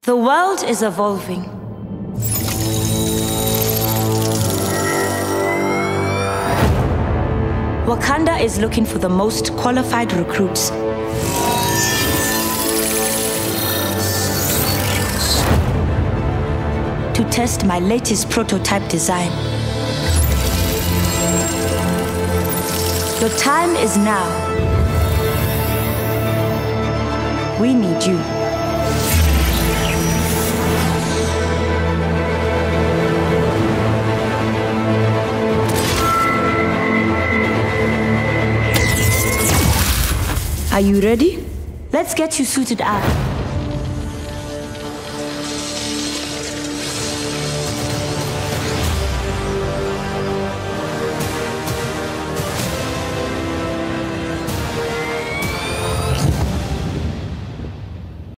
The world is evolving. Wakanda is looking for the most qualified recruits. To test my latest prototype design. The time is now. We need you. Are you ready? Let's get you suited up.